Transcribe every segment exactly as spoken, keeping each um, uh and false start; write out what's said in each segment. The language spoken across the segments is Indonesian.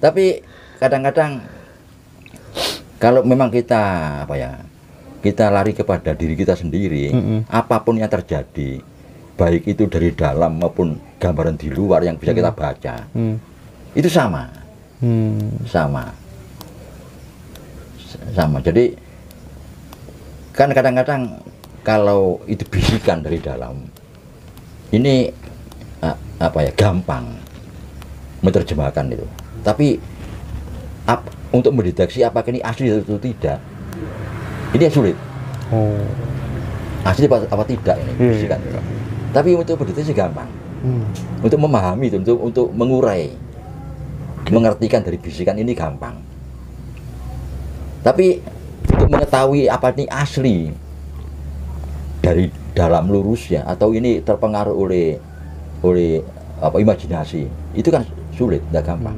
Tapi kadang-kadang kalau memang kita apa ya, kita lari kepada diri kita sendiri, mm-hmm. apapun yang terjadi, baik itu dari dalam maupun gambaran di luar yang bisa mm. kita baca, mm. itu sama, mm. sama, sama. Jadi kan kadang-kadang kalau itu bisikan dari dalam, ini apa ya, gampang menerjemahkan itu. Tapi ap, untuk mendeteksi apakah ini asli atau tidak, ini yang sulit. Oh. Asli apa, apa tidak ini yeah, bisikan. Yeah. Tapi untuk mendeteksi gampang. Hmm. Untuk memahami itu, untuk untuk mengurai, okay. mengertikan dari bisikan ini gampang. Tapi untuk mengetahui apa ini asli dari dalam lurusnya atau ini terpengaruh oleh oleh apa imajinasi, itu kan sulit, tidak gampang.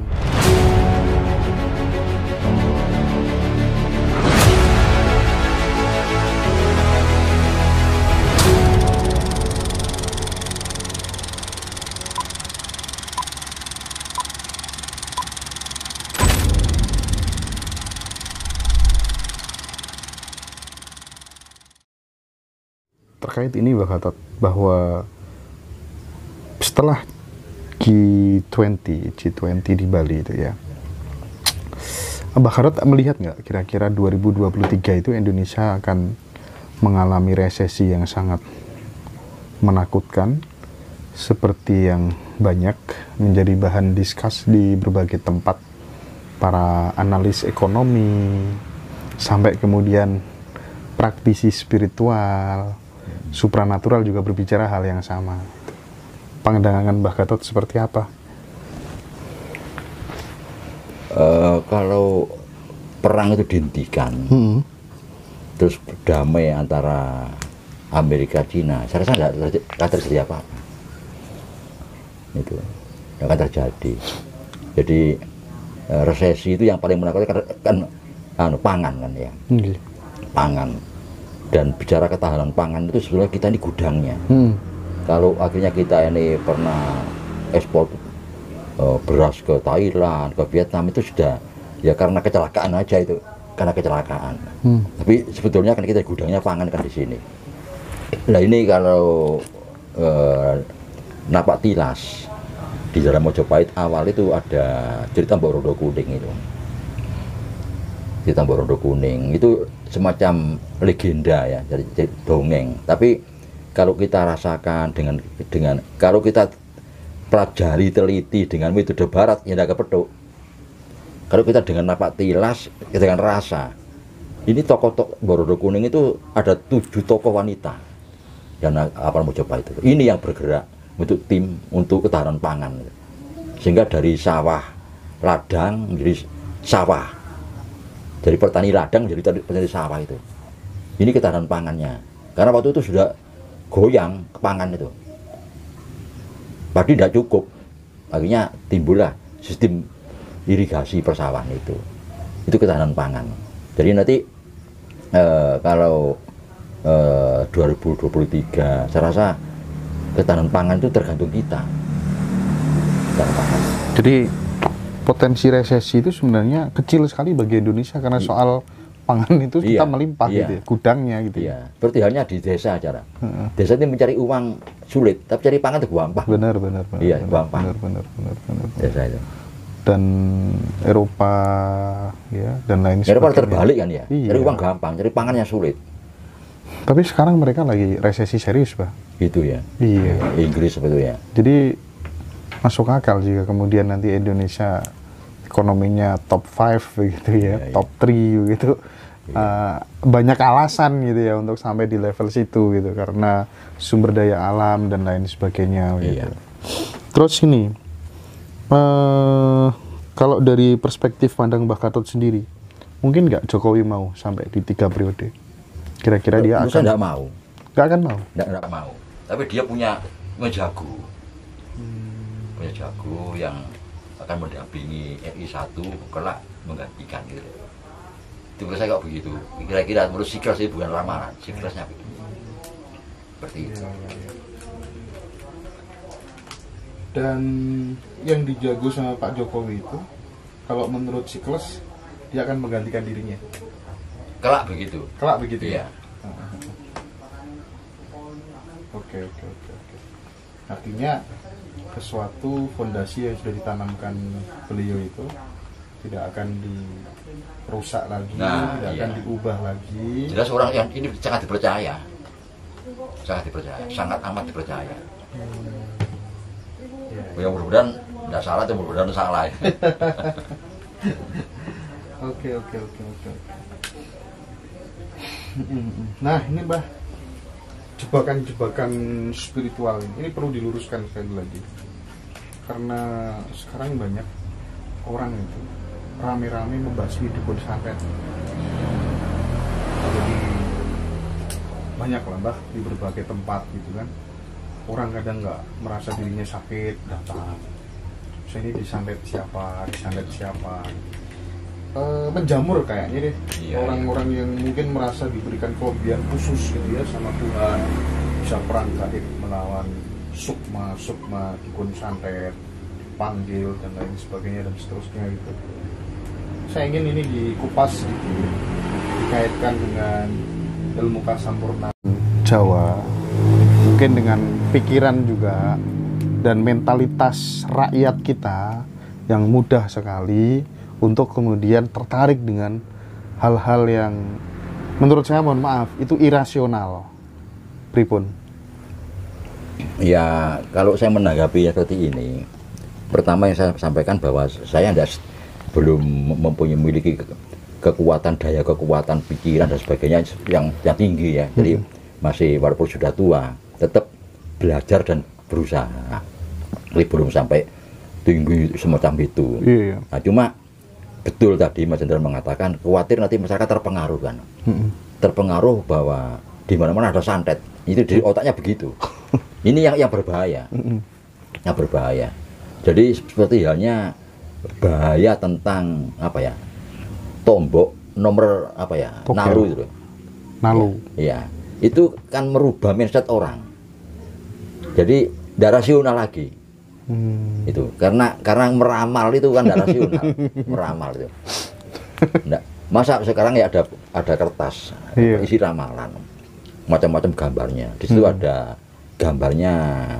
Terkait ini Mbak Gatot, bahwa setelah G dua puluh G dua puluh di Bali itu ya, Mbak Gatot melihat nggak kira-kira dua ribu dua puluh tiga itu Indonesia akan mengalami resesi yang sangat menakutkan seperti yang banyak menjadi bahan diskus di berbagai tempat para analis ekonomi sampai kemudian praktisi spiritual, supranatural juga berbicara hal yang sama. Pandangan Mbah Gatot seperti apa? Uh, kalau perang itu dihentikan, hmm. terus damai antara Amerika Cina, saya rasa tidak akan terjadi apa-apa. Itu tidak akan terjadi. Jadi uh, resesi itu yang paling menakutkan kan, kan pangan kan ya, hmm. pangan. Dan bicara ketahanan pangan itu sebenarnya kita ini gudangnya. Hmm. Kalau akhirnya kita ini pernah ekspor uh, beras ke Thailand, ke Vietnam, itu sudah ya karena kecelakaan aja itu, karena kecelakaan. Hmm. Tapi sebetulnya kan kita gudangnya pangan kan di sini. Nah ini kalau uh, napak tilas di dalam Mojopahit awal itu ada cerita Mbok Rondo Kuning itu. Cerita Mbok Rondo Kuning itu semacam legenda ya, jadi, jadi dongeng. Tapi kalau kita rasakan dengan dengan kalau kita pelajari teliti dengan metode barat ya tidak kepeduk. Kalau kita dengan napak tilas dengan rasa, ini tokoh-tokoh Mbok Rondo Kuning itu ada tujuh tokoh wanita dan apa Mojopahit itu. Ini yang bergerak untuk tim untuk ketahanan pangan, sehingga dari sawah ladang menjadi sawah, dari petani ladang menjadi petani sawah itu. Ini ketahanan pangannya, karena waktu itu sudah goyang ke pangan itu, padi tidak cukup, akhirnya timbullah sistem irigasi persawahan itu. Itu ketahanan pangan. Jadi nanti eh, kalau eh, dua ribu dua puluh tiga saya rasa ketahanan pangan itu tergantung kita. Ketahanan pangan. Jadi potensi resesi itu sebenarnya kecil sekali bagi Indonesia karena soal pangan itu kita iya, melimpah iya. gitu ya, gudangnya gitu. Iya. Seperti halnya di desa acara. Hmm. Desa ini mencari uang sulit, tapi cari pangan itu gampang. Benar, benar, benar. Iya, benar, gampang. Benar, benar, benar, benar, benar. Desa itu. Dan Eropa ya dan lain sebagainya. Eropa terbalik kan ya. Iya. Cari uang gampang, cari pangannya sulit. Tapi sekarang mereka lagi resesi serius, Pak. Gitu ya. Iya. Inggris sebetulnya. Jadi masuk akal jika kemudian nanti Indonesia ekonominya top five begitu ya, iya, top three begitu. Iya. Uh, banyak alasan gitu ya untuk sampai di level situ gitu karena sumber daya alam dan lain sebagainya gitu. Iya. Terus ini uh, kalau dari perspektif pandang Mbah Gatot sendiri, mungkin nggak Jokowi mau sampai di tiga periode? Kira-kira dia akan? Nggak mau. Nggak akan mau? Nggak mau. Tapi dia punya jago, hmm. punya jago yang akan mendampingi R I satu kelak menggantikan gitu. Itu menurut saya kok begitu. Kira-kira menurut siklus itu bukan ramalan, siklusnya begitu. Seperti itu. Dan yang dijago sama Pak Jokowi itu kalau menurut siklus dia akan menggantikan dirinya. Kelak begitu. Kelak begitu Iya. ya. Oke oke oke oke. Artinya sesuatu fondasi yang sudah ditanamkan beliau itu tidak akan dirusak lagi, Nah, tidak iya. akan diubah lagi. Jelas orang yang ini sangat dipercaya. Sangat dipercaya, sangat amat dipercaya. Ya, Ya mudah-mudahan tidak salah, atau mudah-mudahan salah. Oke oke oke oke. Nah ini Mbah, jebakan-jebakan spiritual ini, ini perlu diluruskan sekali lagi karena sekarang banyak orang itu rame-rame membasmi dukun santet. Jadi banyak lah Mbah di berbagai tempat gitu kan, orang kadang nggak merasa dirinya sakit datang, saya ini disantet siapa, disantet siapa. E, menjamur kayaknya deh. Iya, orang-orang yang mungkin merasa diberikan kelebihan khusus gitu ya sama Tuhan, bisa perang gaib melawan sukma sukma dukun santet, dipanggil dan lain sebagainya dan seterusnya gitu. Saya ingin ini dikupas gitu, dikaitkan dengan ilmu kasampurna Jawa, mungkin dengan pikiran juga dan mentalitas rakyat kita yang mudah sekali untuk kemudian tertarik dengan hal-hal yang menurut saya, mohon maaf, itu irasional. Pripun? Ya, kalau saya menanggapi seperti ini, pertama yang saya sampaikan bahwa saya tidak belum mempunyai memiliki ke- kekuatan, daya kekuatan pikiran dan sebagainya yang yang tinggi ya. Jadi masih walaupun sudah tua, tetap belajar dan berusaha. Jadi belum sampai tinggi semacam itu. Iya. Nah, cuma betul tadi Mas Hendra mengatakan khawatir nanti masyarakat terpengaruh kan. Mm-mm. Terpengaruh bahwa di mana-mana ada santet. Itu di otaknya begitu. Ini yang yang berbahaya. Mm-mm. Yang berbahaya. Jadi seperti halnya bahaya tentang apa ya? Tombok nomor apa ya? Tokel. Nalu itu loh. Nalu. Iya. Itu kan merubah mindset orang. Jadi tidak rasional lagi. Hmm. Itu karena karena meramal itu kan tidak rasional. Meramal itu. Nggak. Masa sekarang ya ada ada kertas Iya. isi ramalan, macam-macam gambarnya. Di situ Hmm. ada gambarnya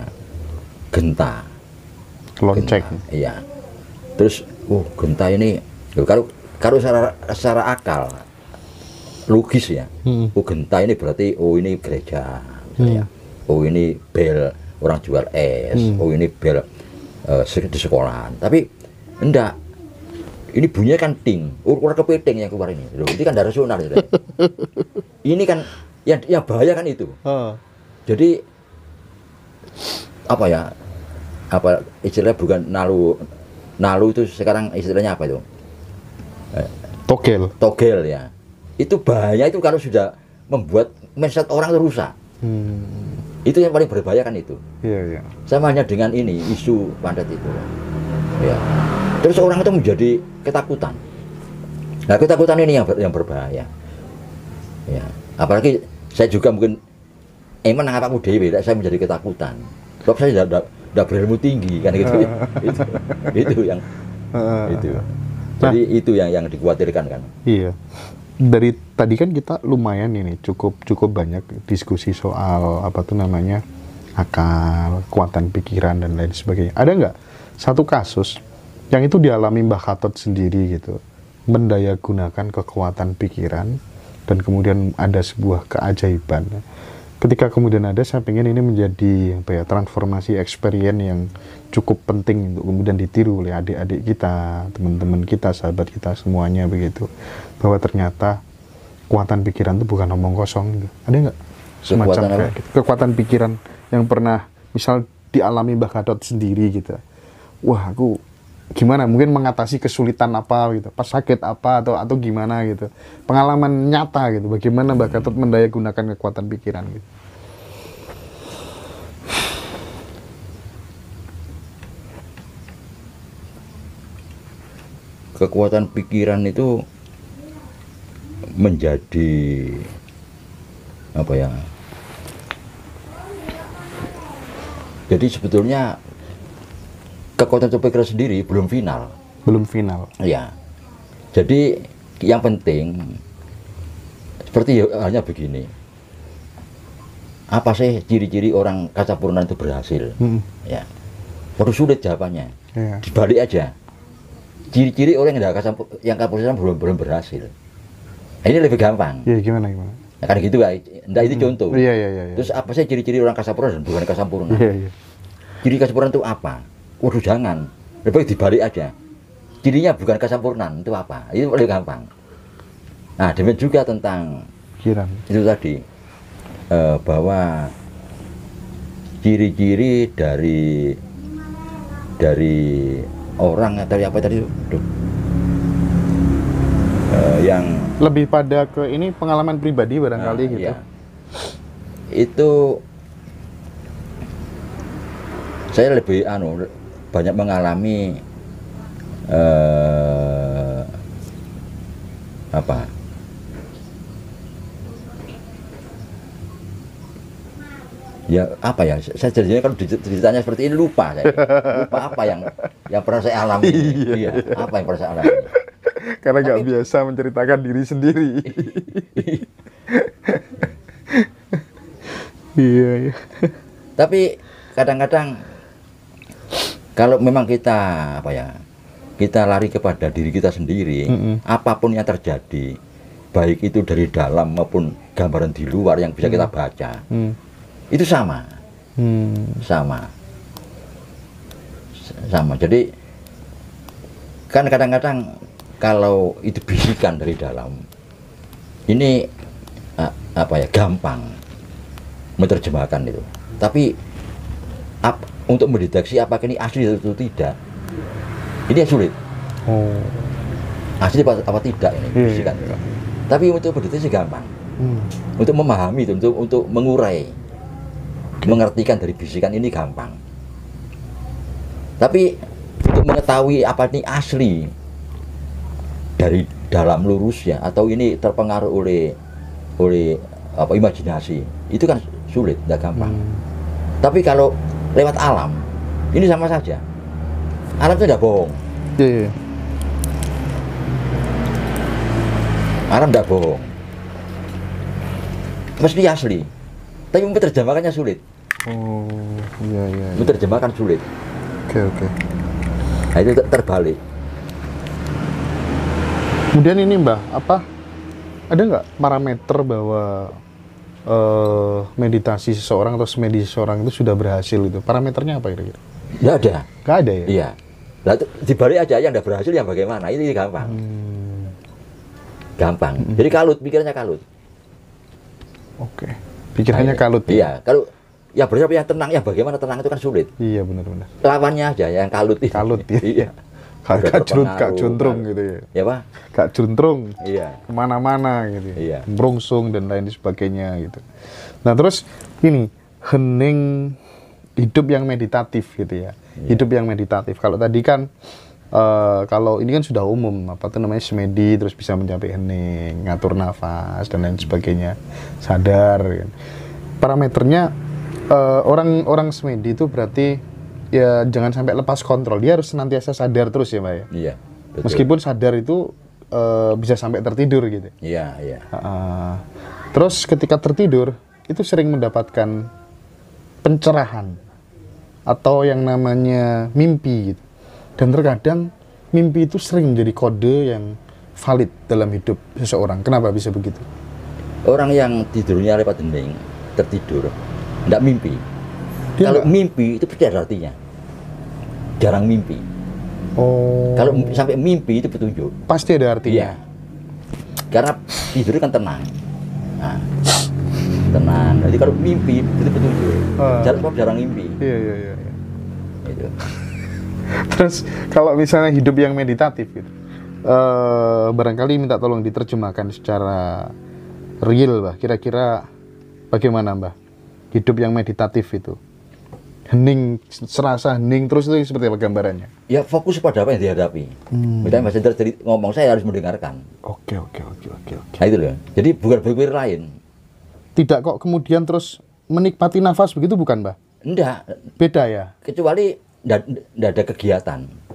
genta. Lonceng. Genta, iya. Terus, oh genta ini, loh, kalau kalau secara secara akal logis ya, Hmm. oh genta ini berarti oh ini gereja, misalnya. Oh ini bel orang jual es, Hmm. oh ini bel eh, di sekolahan. Tapi enggak, ini bunyinya kan ting, ukur kepiting yang keluar ini. Loh, ini kan tidak rasional gitu. Ini kan yang yang bahaya kan itu. Oh. Jadi apa ya? Apa istilahnya bukan nalu, nalu itu sekarang istilahnya apa itu? Togel. Togel ya. Itu bahaya itu kalau sudah membuat mindset orang itu rusak. Hmm. Itu yang paling berbahaya kan itu. Iya, iya. Sama hanya dengan ini isu pandat itu. Ya. Terus orang itu menjadi ketakutan. Nah, ketakutan ini yang ber- yang berbahaya. Ya. Apalagi saya juga mungkin emang apa aku dewe, saya menjadi ketakutan. Sebab saya tidak tidak berilmu tinggi kan gitu. itu, itu yang itu. Jadi itu yang yang dikhawatirkan kan. Iya. Dari tadi kan kita lumayan ini cukup cukup banyak diskusi soal apa tuh namanya akal, kekuatan pikiran dan lain sebagainya. Ada nggak satu kasus yang itu dialami Mbah Khatot sendiri gitu, mendayagunakan kekuatan pikiran dan kemudian ada sebuah keajaiban. Ketika kemudian ada, saya pengen ini menjadi apa ya, transformasi experience yang cukup penting untuk kemudian ditiru oleh adik-adik kita, teman-teman kita, sahabat kita semuanya begitu. Bahwa ternyata kekuatan pikiran itu bukan omong kosong gitu. Ada nggak semacam Kekuatan kayak apa? gitu? Kekuatan pikiran yang pernah misal dialami Mbah Khatot sendiri gitu. Wah, aku gimana mungkin mengatasi kesulitan apa gitu, pas sakit apa atau atau gimana gitu, pengalaman nyata gitu, bagaimana Mbah Khatot mendayagunakan kekuatan pikiran gitu. Kekuatan pikiran itu menjadi apa ya? Jadi sebetulnya kekuatan pikiran sendiri belum final. Belum final. Ya. Jadi yang penting seperti halnya begini. Apa sih ciri-ciri orang Kasapurna itu berhasil? Hmm. Ya. Perlu sulit jawabannya. Ya. Dibalik aja. Ciri-ciri orang yang Kasapur yang Kasapurna belum belum berhasil. Ini lebih gampang. Iya, gimana gimana? Nah, kan gitu kan. Nah, itu Hmm. contoh. Iya, iya, iya. Terus apa sih ciri-ciri orang Kasapurna dan bukan Kasapurna? Iya, iya. Ciri Kasapurna itu apa? Waduh, jangan. Lebih baik dibalik aja. Cirinya bukan kesempurnaan itu apa? Itu paling gampang. Nah, demikian juga tentang Pikiran. itu tadi eh, bahwa ciri-ciri dari dari orang atau apa tadi Duh. Eh, yang Lebih pada ke ini pengalaman pribadi barangkali nah, gitu. iya. Itu saya lebih anu banyak mengalami eh, apa ya apa ya saya jadinya kalau ceritanya seperti ini lupa saya lupa apa yang yang pernah saya alami iya, apa yang pernah saya alami Karena nggak Tapi- biasa menceritakan diri sendiri. Iya, iya. tapi kadang-kadang kalau memang kita apa ya kita lari kepada diri kita sendiri Mm-mm. apapun yang terjadi baik itu dari dalam maupun gambaran di luar yang bisa kita baca Hmm. itu sama Hmm. sama S- sama jadi kan kadang-kadang kalau itu bisikan dari dalam ini a- apa ya gampang menerjemahkan itu tapi ap- untuk mendeteksi apakah ini asli atau tidak ini yang sulit Oh. asli apa, apa tidak ini Iya, bisikan iya. tapi untuk mendeteksi gampang Hmm. untuk memahami itu untuk untuk mengurai mengertikan dari bisikan ini gampang tapi untuk mengetahui apa ini asli dari dalam lurusnya atau ini terpengaruh oleh oleh apa imajinasi itu kan sulit tidak gampang Hmm. tapi kalau lewat alam ini sama saja alam itu tidak bohong Iya, iya. alam tidak bohong mesti asli tapi menerjemahkannya sulit Oh, iya, iya. iya. menerjemahkan sulit Oke, oke. nah itu ter- terbalik Kemudian ini Mbah, apa ada nggak parameter bahwa eh, meditasi seseorang atau semedi seseorang itu sudah berhasil itu? Parameternya apa kira-kira? tidak ada Nggak ada ya? iya lah itu dibalik aja yang tidak berhasil yang bagaimana itu gampang Hmm, gampang jadi kalut pikirannya kalut oke. Pikirannya Nah, kalut ya? iya kalau ya berarti yang tenang ya bagaimana tenang itu kan sulit Iya, benar-benar. lawannya aja yang kalut itu. Kalut ya? iya Kak Udah kak junt, kak terpengaruh, juntrung kan. gitu ya? ya pak Kak juntrung iya kemana-mana gitu ya? Iya. Merongsung dan lain sebagainya gitu. Nah terus ini hening hidup yang meditatif gitu ya, Iya. hidup yang meditatif. Kalau tadi kan eh, kalau ini kan sudah umum apa tuh namanya semedi terus bisa mencapai hening, ngatur nafas dan lain sebagainya, sadar. Kan. Parameternya eh, orang orang semedi itu berarti ya jangan sampai lepas kontrol. Dia harus senantiasa sadar terus ya Mbak ya. iya betul. Meskipun sadar itu eh, bisa sampai tertidur gitu. iya iya Uh, terus ketika tertidur itu sering mendapatkan pencerahan atau yang namanya mimpi gitu. Dan terkadang mimpi itu sering menjadi kode yang valid dalam hidup seseorang. Kenapa bisa begitu? orang yang tidurnya lewat hening tertidur tidak mimpi Dia kalau nggak- mimpi itu pasti ada artinya jarang mimpi Oh, kalau m- sampai mimpi itu petunjuk pasti ada artinya. iya karena tidur kan tenang nah, tenang jadi kalau mimpi itu petunjuk Ah. jarang kok jarang mimpi Iya, iya, iya. iya. gitu. Terus kalau misalnya hidup yang meditatif gitu, eh, barangkali minta tolong diterjemahkan secara real, Mbah. Kira-kira bagaimana, Mbah? Hidup yang meditatif itu, hening, serasa hening terus itu seperti apa gambarannya? Ya fokus pada apa yang dihadapi. Hmm. Misalnya Mas Hendra jadi ngomong saya harus mendengarkan. Oke, oke, oke, oke, oke. Nah itu loh. Jadi bukan berpikir lain. Tidak kok kemudian terus menikmati nafas begitu bukan, Mbah? Enggak. Beda ya. Kecuali enggak, enggak ada kegiatan.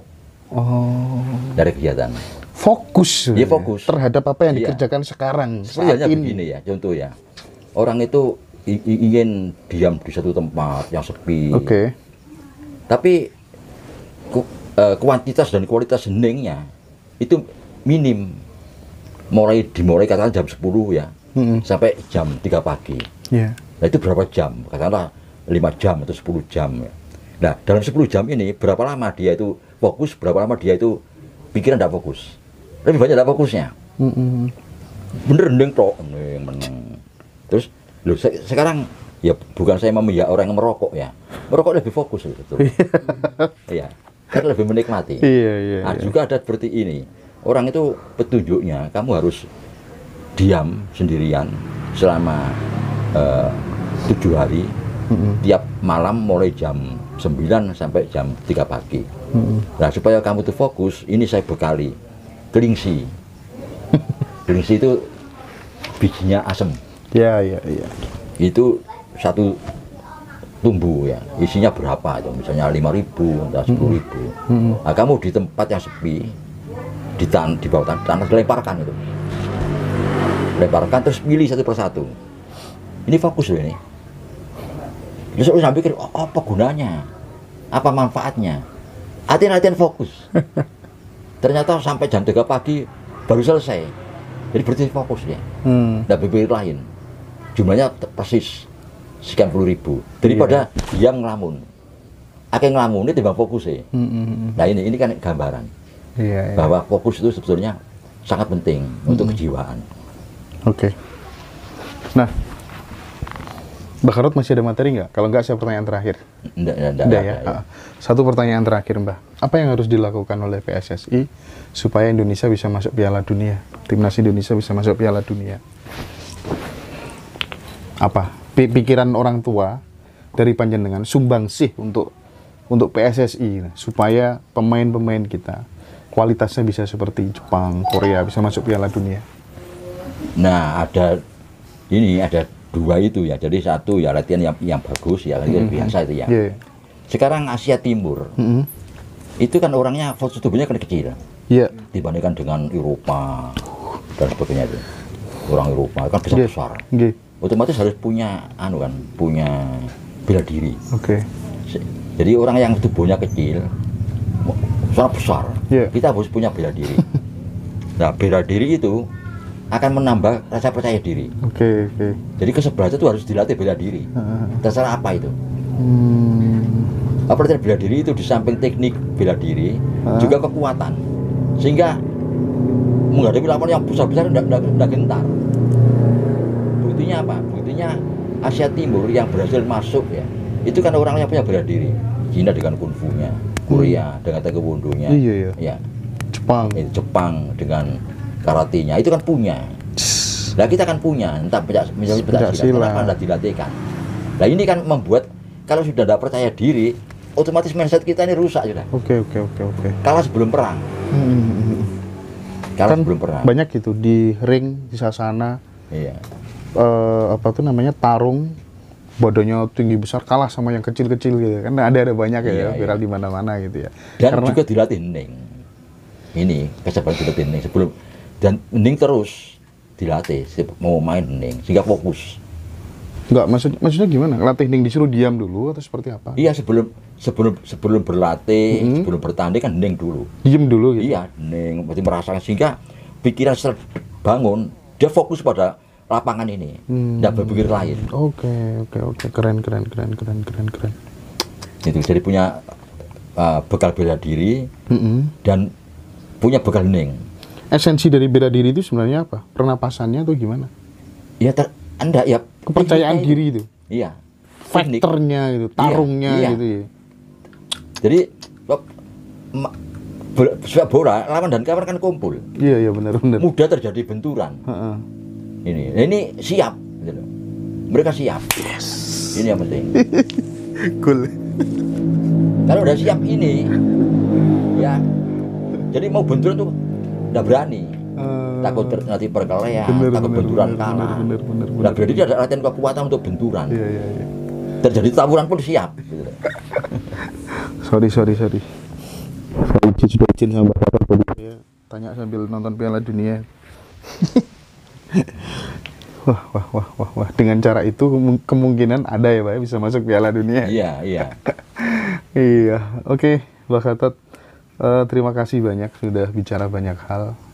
Oh. dari kegiatan. Fokus. Iya, fokus. Terhadap apa yang Iya. dikerjakan sekarang Sebenarnya saat ini. begini ya, contoh ya. Orang itu i- i- ingin diam di satu tempat yang sepi. Oke. Tapi ku- eh, kuantitas dan kualitas heningnya itu minim. Mulai dimulai katakan jam sepuluh ya, Mm-mm. sampai jam tiga pagi. Iya. Nah itu berapa jam? Katakanlah lima jam atau sepuluh jam ya. Nah dalam sepuluh jam ini berapa lama dia itu fokus, berapa lama dia itu pikiran tidak fokus. Lebih banyak tidak fokusnya. Mm-mm. Bener ndeng tok, ndeng meneng. Terus loh se- sekarang ya bukan saya memihak orang yang merokok ya. Merokok lebih fokus gitu. Iya. Kan lebih menikmati. Iya, iya, Nah, iya. juga ada seperti ini. Orang itu petunjuknya kamu harus diam sendirian selama eh, tujuh hari. Mm-mm. Tiap malam mulai jam sembilan sampai jam tiga pagi. Mm-mm. Nah, supaya kamu itu fokus, ini saya bekali kelingsi. Kelingsi itu bijinya asem. Iya, iya, iya. Itu satu tumbuh ya, isinya berapa itu, misalnya lima ribu atau sepuluh ribu. Mm-mm. Nah, kamu di tempat yang sepi, di, tan di bawah tan tanah, lemparkan itu. Lemparkan terus pilih satu persatu. Ini fokus loh ini. Terus saya pikir, oh, apa gunanya? Apa manfaatnya? Latihan-latihan fokus. Ternyata sampai jam tiga pagi baru selesai. Jadi berarti fokus dia. Hmm. Nggak berpikir lain. Jumlahnya te- persis sekian puluh ribu. Daripada dia ngelamun. Akeh ngelamun ini timbang fokus ya. Mm-mm. Nah ini ini kan gambaran Iya, iya. bahwa fokus itu sebetulnya sangat penting untuk kejiwaan. Oke. Nah, Mbak Karot masih ada materi nggak? Kalau nggak, saya pertanyaan terakhir. Nggak, nggak, nggak Udah ada, ya. Ah. Satu pertanyaan terakhir, Mbak. Apa yang harus dilakukan oleh P S S I supaya Indonesia bisa masuk Piala Dunia? Timnas Indonesia bisa masuk Piala Dunia. Apa? Pi- Pikiran orang tua dari panjenengan sumbangsih untuk untuk P S S I supaya pemain-pemain kita kualitasnya bisa seperti Jepang, Korea bisa masuk Piala Dunia. Nah ada ini ada dua itu ya. Jadi satu ya latihan yang yang bagus ya, latihan biasa itu ya. Iya. Sekarang Asia Timur Mm-mm. itu kan orangnya postur tubuhnya kan kecil Iya. dibandingkan dengan Eropa dan sebagainya itu. Orang Eropa kan besar besar. Nggih. Otomatis harus punya anu kan, punya bela diri. Oke. Se- Jadi orang yang tubuhnya kecil, mo- sangat besar, Iya. kita harus punya bela diri. Nah, bela diri itu akan menambah rasa percaya diri. Oke, oke. Jadi kesebelah itu harus dilatih bela diri. Heeh. Terserah apa itu. Hmm. Apa artinya bela diri itu di samping teknik bela diri, Ah. juga kekuatan. Sehingga menghadapi lawan yang besar-besar tidak gentar. Buktinya apa? Buktinya Asia Timur yang berhasil masuk ya, itu kan orang yang punya bela diri. Cina dengan kungfunya, Korea dengan taekwondonya, Iya, iya. ya, Jepang. itu Jepang dengan karatenya, itu kan punya. Nah kita kan punya, entah pencak, misalnya pencak Pencak silat, silat. kenapa tidak dilatihkan? Nah ini kan membuat kalau sudah tidak percaya diri, otomatis mindset kita ini rusak sudah. Oke, oke, oke, oke. Kalah sebelum perang, Hmm. kalah Kan sebelum perang. banyak gitu di ring di sasana Iya. eh, apa tuh namanya tarung badannya tinggi besar kalah sama yang kecil-kecil gitu kan ada ada banyak ya Iya, viral iya. di mana-mana gitu ya. Dan Karena- juga dilatih hening. Ini kesabaran dilatih hening sebelum dan hening terus dilatih se- mau main hening sehingga fokus. Enggak, maksud maksudnya gimana? Latih ning disuruh diam dulu atau seperti apa? Iya sebelum sebelum sebelum berlatih, Mm-hmm. sebelum bertanding kan hening dulu. Diem dulu gitu. Iya, hening berarti merasakan sehingga pikiran setelah bangun dia fokus pada lapangan ini, Hmm. tidak berpikir lain. Oke, oke, oke. Keren, keren, keren, keren, keren, keren. Itu jadi punya uh, bekal bela diri Mm-mm. dan punya bekal hening. Esensi dari bela diri itu sebenarnya apa? Pernapasannya atau gimana? Ya ter, anda ya Kepercayaan tekniknya diri itu. Iya. Teknik. Fighternya gitu, tarungnya iya. gitu ya. Jadi wak- ma- bola- sepak bola lawan dan kawan kan kumpul. Iya, iya benar, benar. Mudah terjadi benturan. Heeh. Ini, nah, ini siap. gitu loh. Mereka siap. Ini yang penting. Cool. Kalau udah siap ini, ya. Jadi mau benturan tuh udah berani. Eh, Takut ter, nanti perkelahian, bener, takut bener, benturan bener, kalah. bener, bener, bener, Nah, berarti dia ada latihan kekuatan untuk benturan. Iya, iya, iya. Terjadi tawuran pun siap. Gitu loh. Sorry, sorry, sorry. Saya izin, sudah izin sama Mbak Gatot tadi saya tanya sambil nonton Piala Dunia. Wah, wah, wah, wah, wah. Dengan cara itu kemu- kemungkinan ada ya Pak ya, bisa masuk Piala Dunia. Iya, iya. Iya, oke Mbak Gatot. Eh, terima kasih banyak sudah bicara banyak hal.